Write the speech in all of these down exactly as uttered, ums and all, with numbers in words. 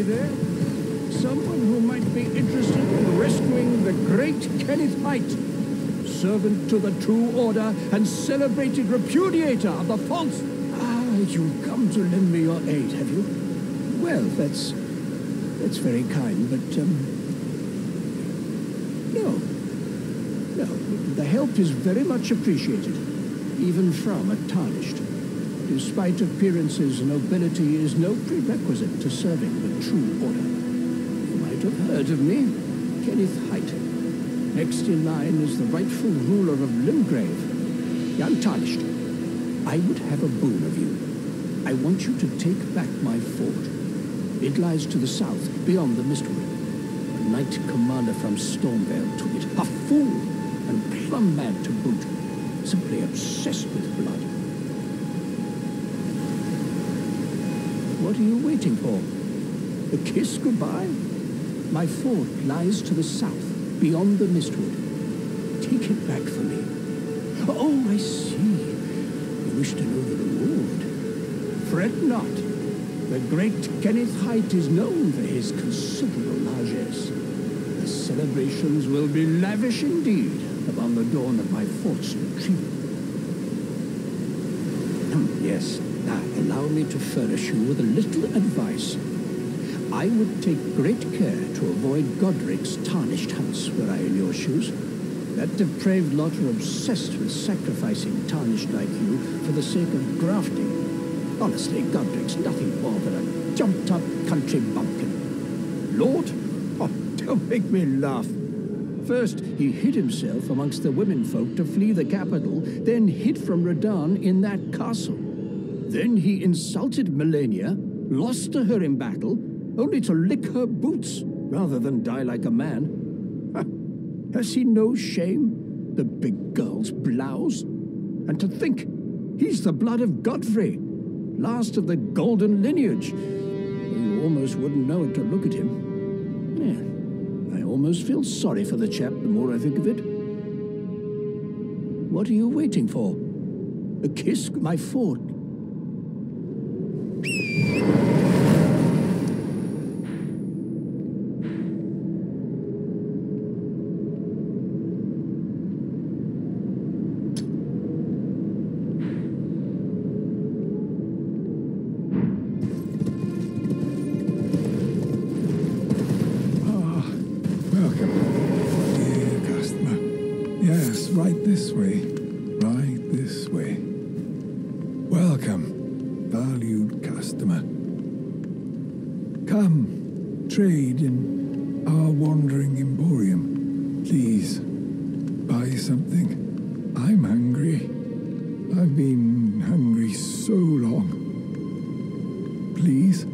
there? Someone who might be interested in rescuing the great Kenneth Haigh, servant to the true order and celebrated repudiator of the false... Ah, you've come to lend me your aid, have you? Well, that's... that's very kind, but, um... no. No, the help is very much appreciated, even from a tarnished. Despite appearances, nobility is no prerequisite to serving the true order. You might have heard of me, Kenneth Haigh. Next in line is the rightful ruler of Limgrave, the Untarnished. I would have a boon of you. I want you to take back my fort. It lies to the south, beyond the Mistwood. A knight commander from Stormvale took it. A fool, and plumb mad to boot. Simply obsessed with blood. What are you waiting for? A kiss goodbye? My fort lies to the south, beyond the Mistwood. Take it back for me. Oh, I see. You wish to know the reward. Fret not. The great Kenneth Haigh is known for his considerable largesse. The celebrations will be lavish indeed upon the dawn of my fort's retrieval. Yes, now allow me to furnish you with a little advice. I would take great care to avoid Godric's tarnished hunts were I in your shoes. That depraved lot are obsessed with sacrificing tarnished like you for the sake of grafting. Honestly, Godric's nothing more than a jumped-up country bumpkin. Lord? Oh, don't make me laugh. First, he hid himself amongst the womenfolk to flee the capital, then hid from Radahn in that castle. Then he insulted Melania, lost to her in battle, only to lick her boots, rather than die like a man. Has he no shame, the big girl's blouse? And to think, he's the blood of Godfrey, last of the golden lineage. You almost wouldn't know it to look at him. Yeah, I almost feel sorry for the chap the more I think of it. What are you waiting for? A kiss, my fort? This way, right this way. Welcome, valued customer. Come, trade in our wandering emporium. Please, buy something. I'm hungry. I've been hungry so long. Please?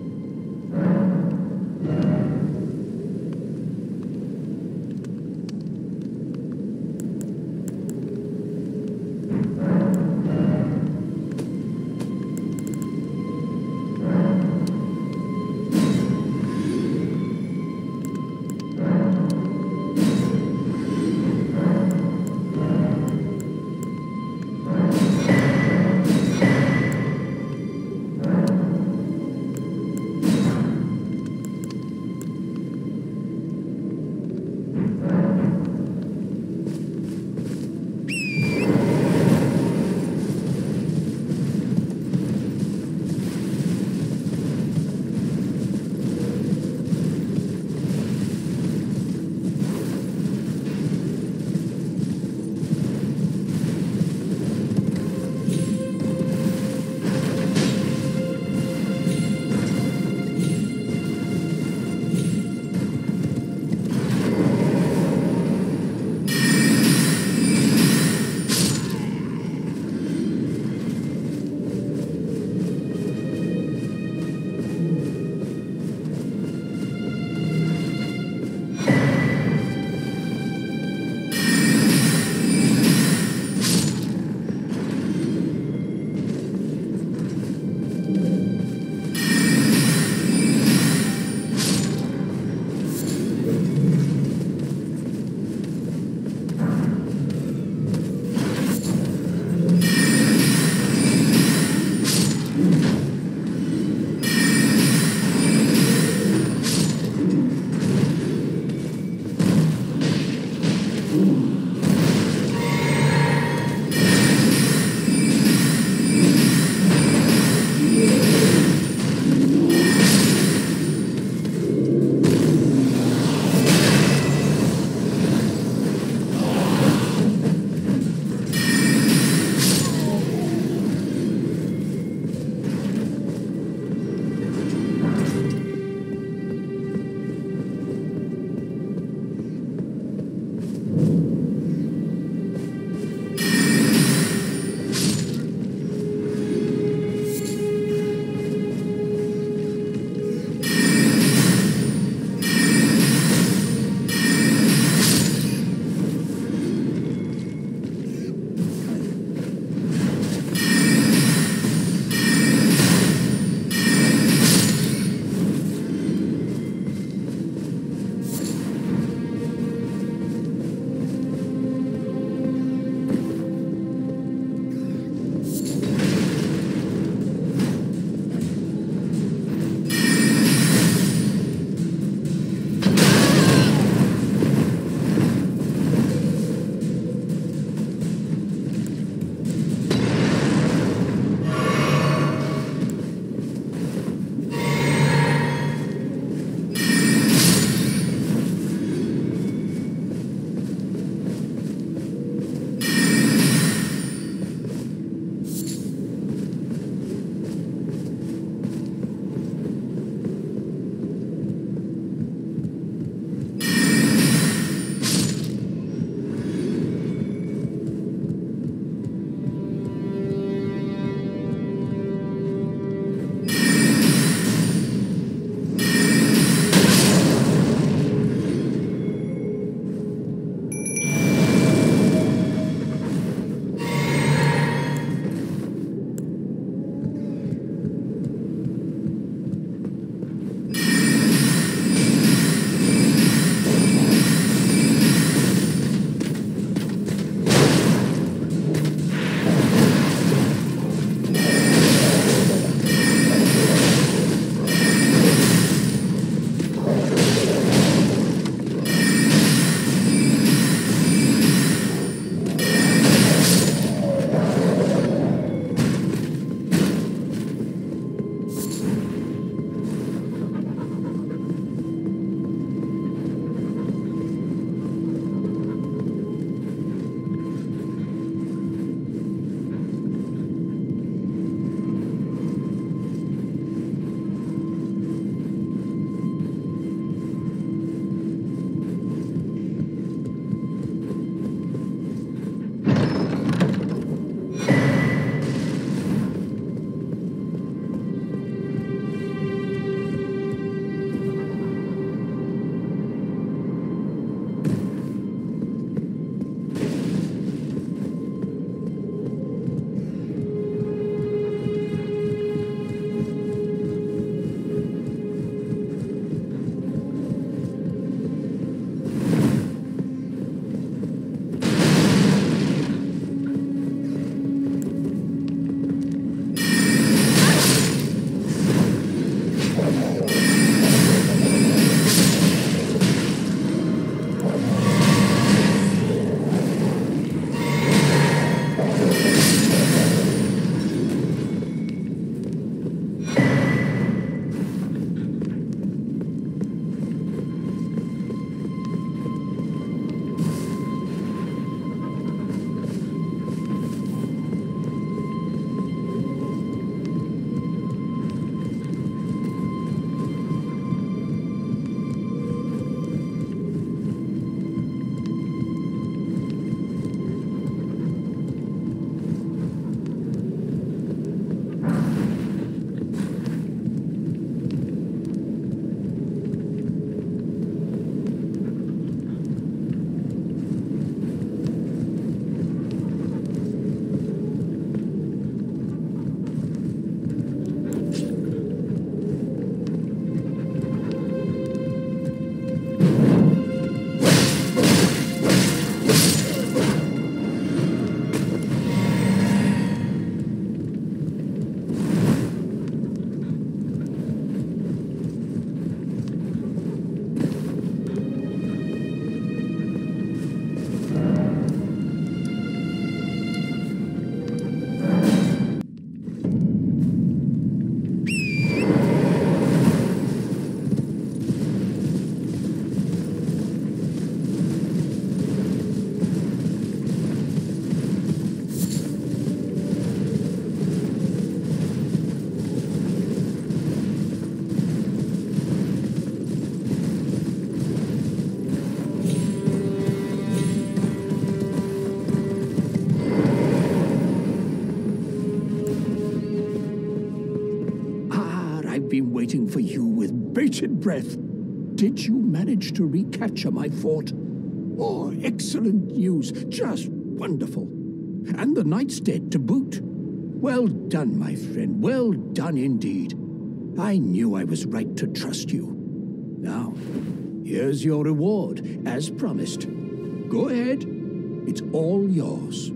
bated breath. Did you manage to recapture my fort? Oh, excellent news. Just wonderful. And the knight's dead to boot. Well done, my friend. Well done indeed. I knew I was right to trust you. Now, here's your reward, as promised. Go ahead. It's all yours.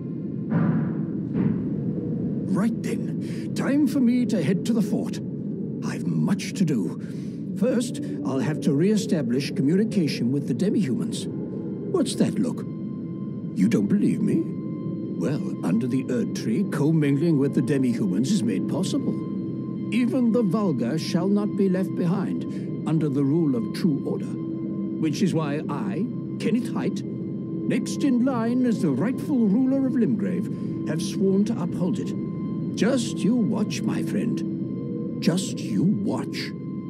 Right then, time for me to head to the fort. I've much to do. First, I'll have to re-establish communication with the demi-humans. What's that look? You don't believe me? Well, under the Erd Tree, commingling with the demi-humans is made possible. Even the vulgar shall not be left behind, under the rule of true order. Which is why I, Kenneth Haigh, next in line as the rightful ruler of Limgrave, have sworn to uphold it. Just you watch, my friend. Just you watch.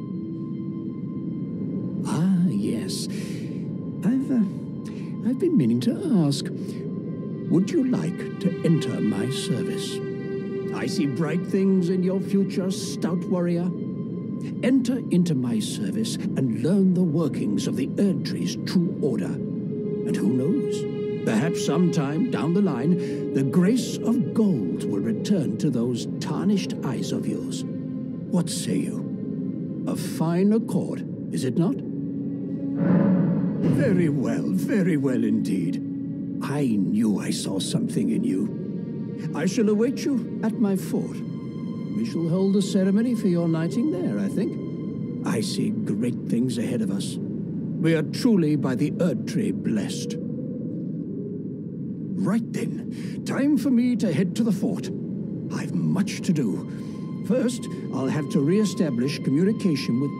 Ah, yes. I've, uh, I've been meaning to ask, would you like to enter my service? I see bright things in your future, stout warrior. Enter into my service and learn the workings of the Erd Tree's true order. And who knows, perhaps sometime down the line, the grace of gold will return to those tarnished eyes of yours. What say you? A fine accord, is it not? Very well, very well indeed. I knew I saw something in you. I shall await you at my fort. We shall hold a ceremony for your knighting there, I think. I see great things ahead of us. We are truly by the Erd Tree blessed. Right then, time for me to head to the fort. I've much to do. First, I'll have to re-establish communication with...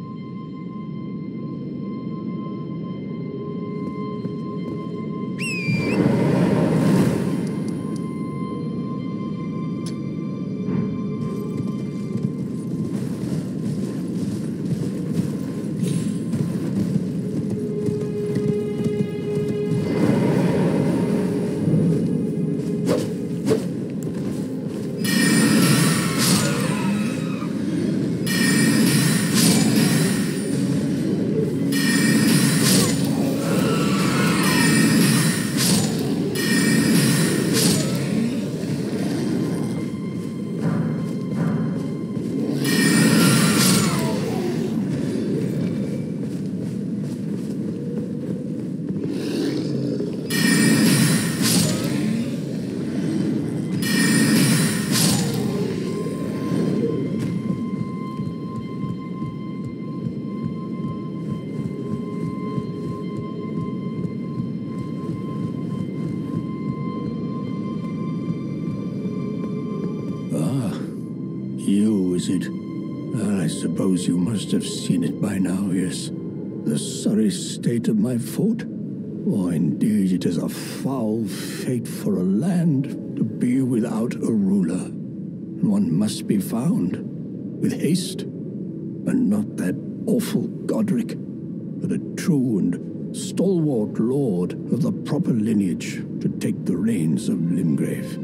Is it? Well, I suppose you must have seen it by now, yes. The sorry state of my fort? Oh, indeed, it is a foul fate for a land to be without a ruler. One must be found, with haste, and not that awful Godric, but a true and stalwart lord of the proper lineage to take the reins of Limgrave.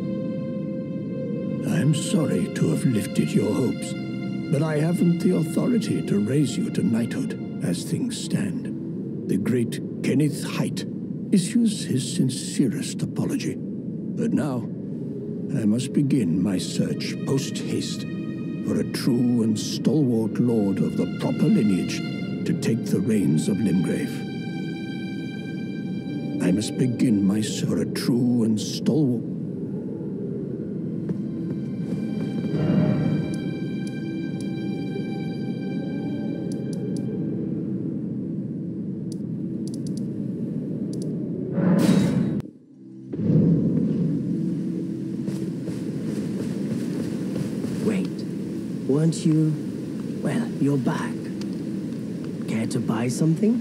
I am sorry to have lifted your hopes, but I haven't the authority to raise you to knighthood as things stand. The great Kenneth Haigh issues his sincerest apology. But now, I must begin my search post-haste for a true and stalwart lord of the proper lineage to take the reins of Limgrave. I must begin my search for a true and stalwart... Weren't you... well, you're back. Care to buy something?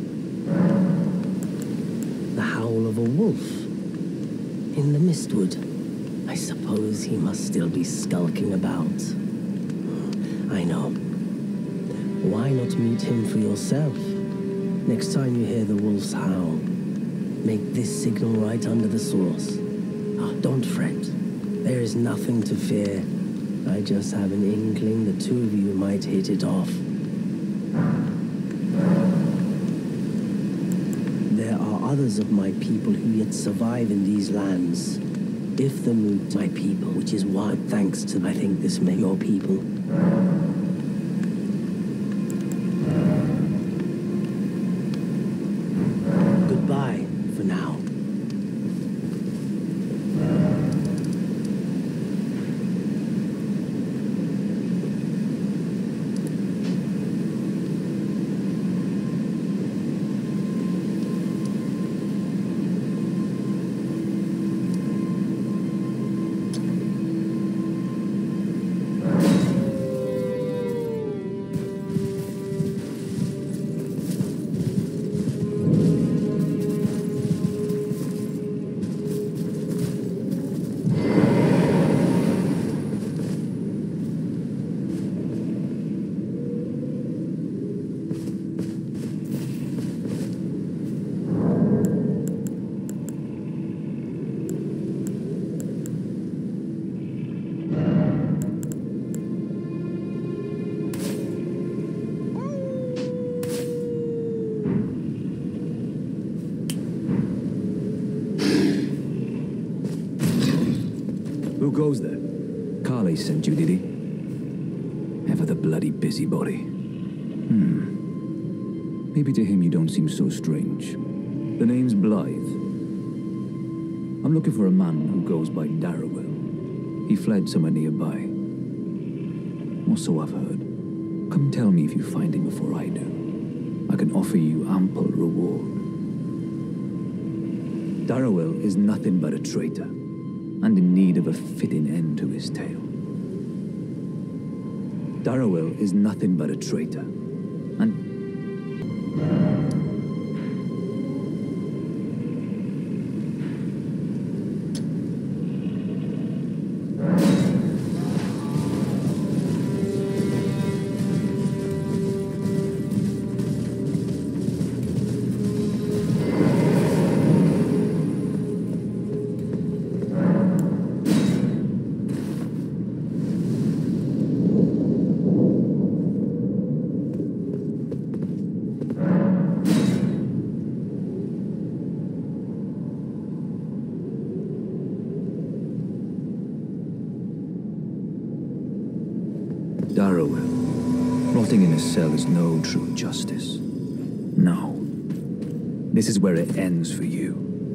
The howl of a wolf. In the Mistwood. I suppose he must still be skulking about. I know. Why not meet him for yourself? Next time you hear the wolf's howl, make this signal right under the source. Oh, don't fret. There is nothing to fear. I just have an inkling the two of you might hit it off. others of my people who yet survive in these lands. If the mood my people, which is why, thanks to, I think this may your people. Goodbye for now. Who goes there? Carly sent you, did he? Ever the bloody busybody. Hmm. Maybe to him you don't seem so strange. The name's Blaidd. I'm looking for a man who goes by Darriwil. He fled somewhere nearby. Or so I've heard. Come tell me if you find him before I do. I can offer you ample reward. Darriwil is nothing but a traitor, and in need of a fitting end to his tale. Darriwil is nothing but a traitor, and... Darriwil. Rotting in a cell is no true justice. No. This is where it ends for you.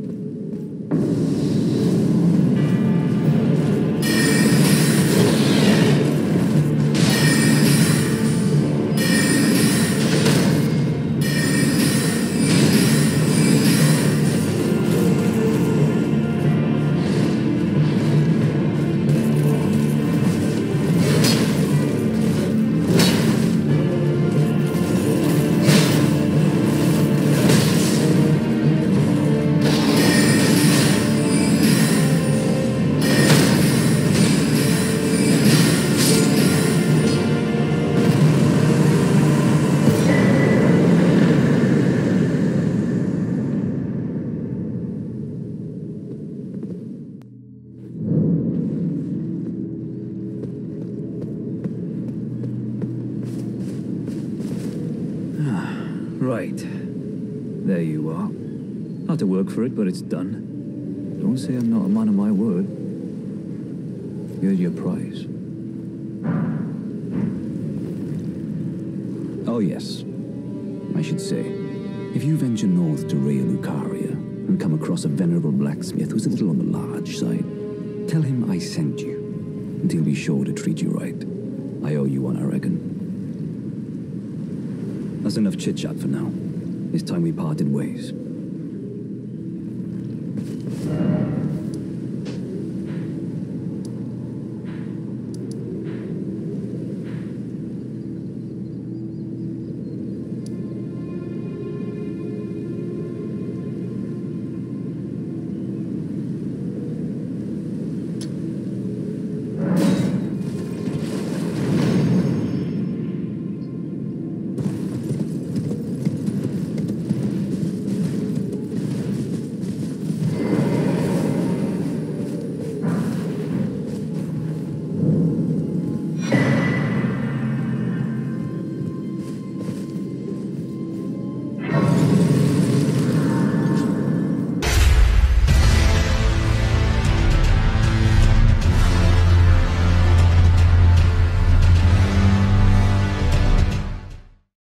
Right. There you are. Had to work for it, but it's done. Don't say I'm not a man of my word. Here's your prize. Oh yes. I should say, if you venture north to Raya Lucaria and come across a venerable blacksmith who's a little on the large side, tell him I sent you, and he'll be sure to treat you right. I owe you one, I reckon. That's enough chit-chat for now. It's time we parted ways.